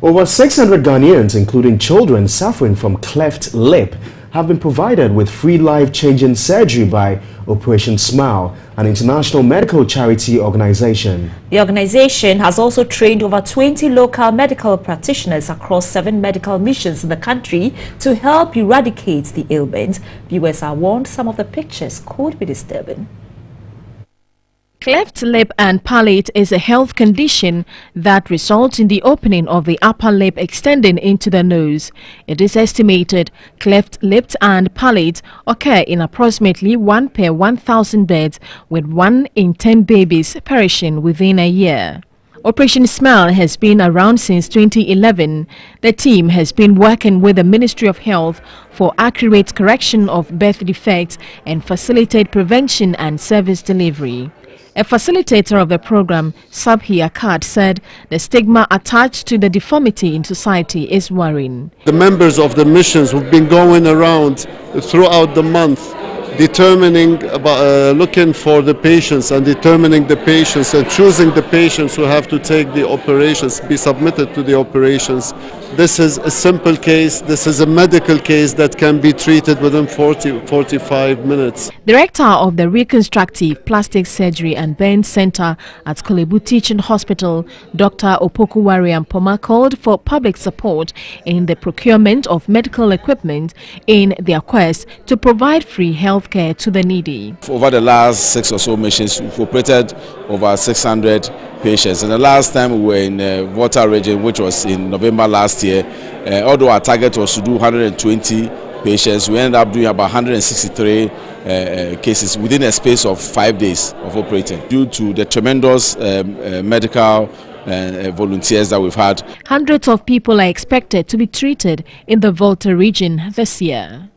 Over 600 Ghanaians, including children suffering from cleft lip, have been provided with free life-changing surgery by Operation Smile, an international medical charity organization. The organization has also trained over 20 local medical practitioners across 7 medical missions in the country to help eradicate the ailment. Viewers are warned some of the pictures could be disturbing. Cleft lip and palate is a health condition that results in the opening of the upper lip extending into the nose. It is estimated cleft lip and palate occur in approximately 1 per 1,000 births, with 1 in 10 babies perishing within a year. Operation Smile has been around since 2011. The team has been working with the Ministry of Health for accurate correction of birth defects and facilitate prevention and service delivery. A facilitator of the program, Sabhi Akkad, said the stigma attached to the deformity in society is worrying. The members of the missions who've been going around throughout the month looking for the patients and determining the patients and choosing the patients who have to take the operations, be submitted to the operations. This is a simple case. This is a medical case that can be treated within 45 minutes. Director of the Reconstructive Plastic Surgery and Burn Center at Kolebu Teaching Hospital, Dr. Opoku Ampoma, called for public support in the procurement of medical equipment in their quest to provide free health care to the needy. Over the last 6 or so missions, we've operated over 600 patients. And the last time we were in Volta region, which was in November last year, although our target was to do 120 patients, we ended up doing about 163 cases within a space of 5 days of operating, due to the tremendous medical volunteers that we've had. Hundreds of people are expected to be treated in the Volta region this year.